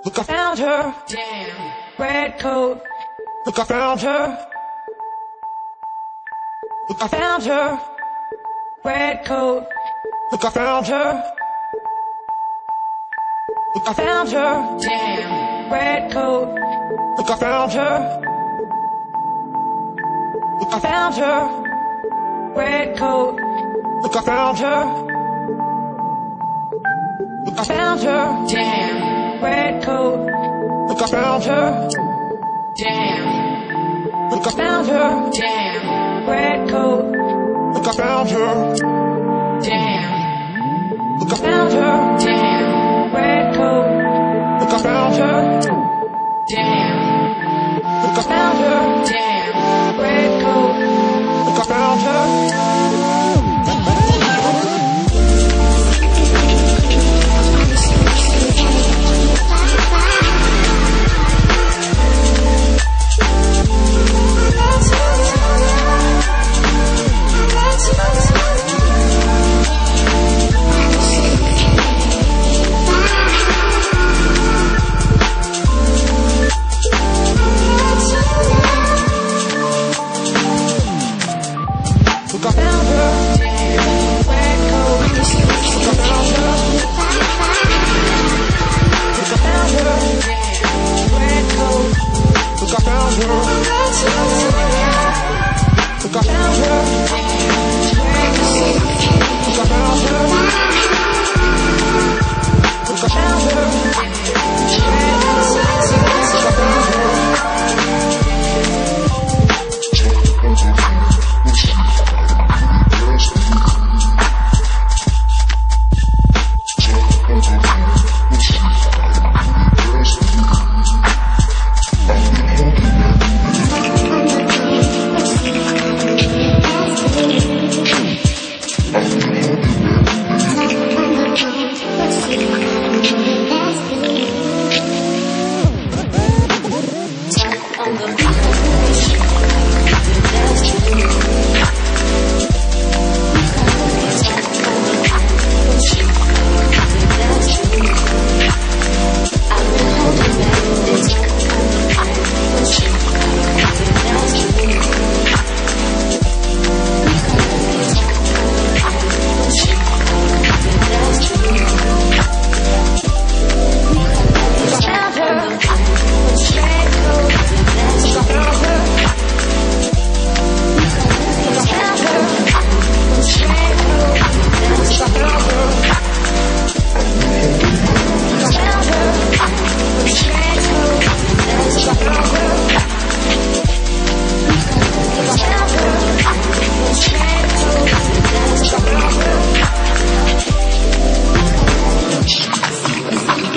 Look, I found her. Damn. Red coat. Look, I found her. Look, I found her. Red coat. Look, I found her. Look, I found her. Damn. Red coat. Look, I found her. Look, I found her. Red coat. Look, I found her. Look, I found her. Damn. Red coat. Look, I found her. Damn. Look, I found her. Damn. Red coat. Look, I found her. Damn. Look, I found her. Damn. Red coat. Look, I found her. Damn. Look, I found her. Damn. Red coat. Look, I found her. Look, I found her. Red coat. Look, I found her. Look, I found her. Red coat. Look, I found her. Look, I found her. Red coat. Look, I found her. Look, I found her. Red coat. Look, I found her.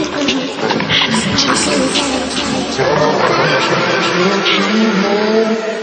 Thank you.